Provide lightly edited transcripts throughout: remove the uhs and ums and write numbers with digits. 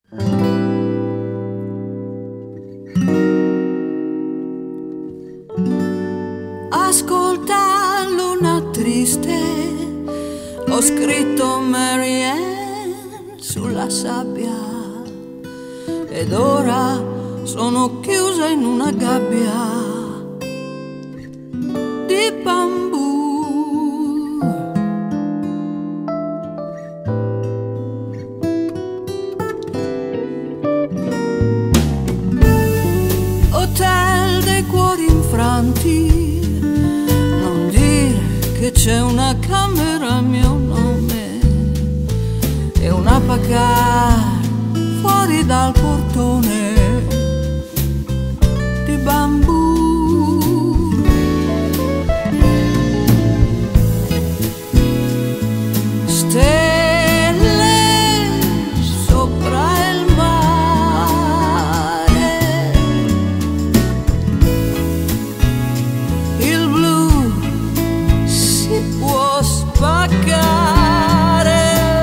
Ascolta luna triste, ho scritto Marianne sulla sabbia ed ora sono chiusa in una gabbia di bambù. Hotel dei cuori infranti, non dire che c'è una camera a mio nome e una pacar fuori dal portone di bambù. Stelle sopra il mare, il blu si può spaccare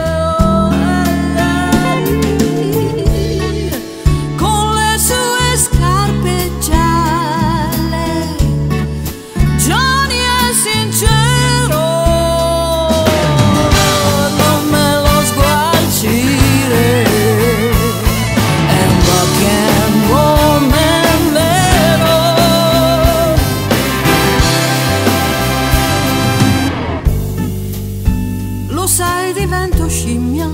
con le sue scarpe gialle. Johnny è sincero, non me lo sgualcire, è un rock and roll man vero. Lo sai, divento scimmia,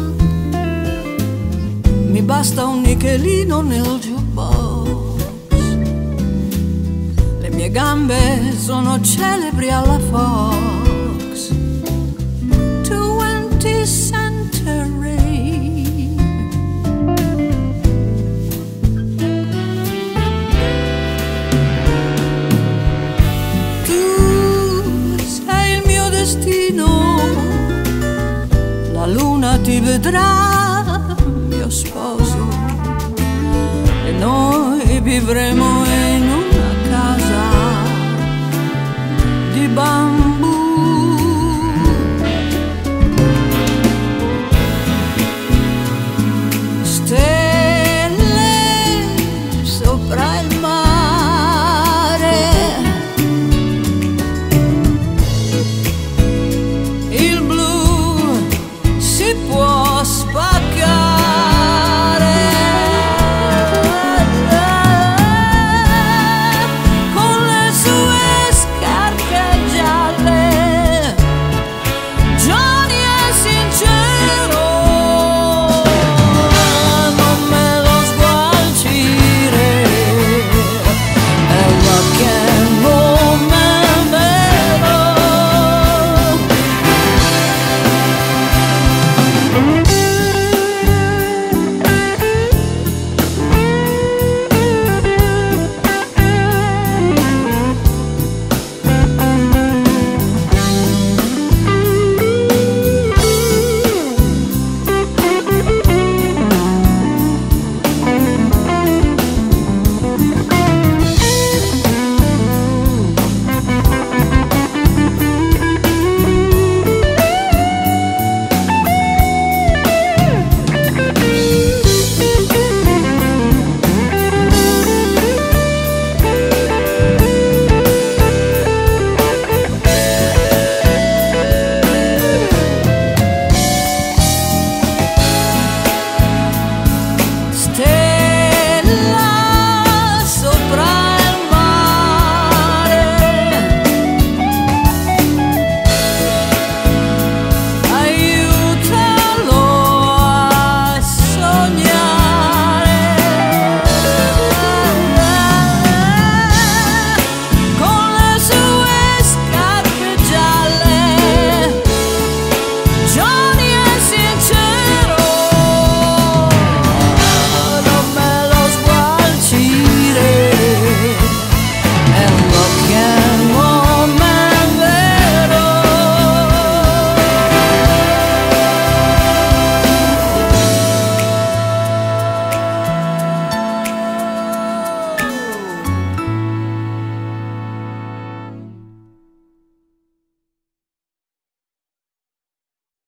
mi basta un nichelino nel jukebox. Le mie gambe sono celebri alla Fox 20th Century. Tu sei il mio destino, la luna ti vedrà mio sposo e noi vivremo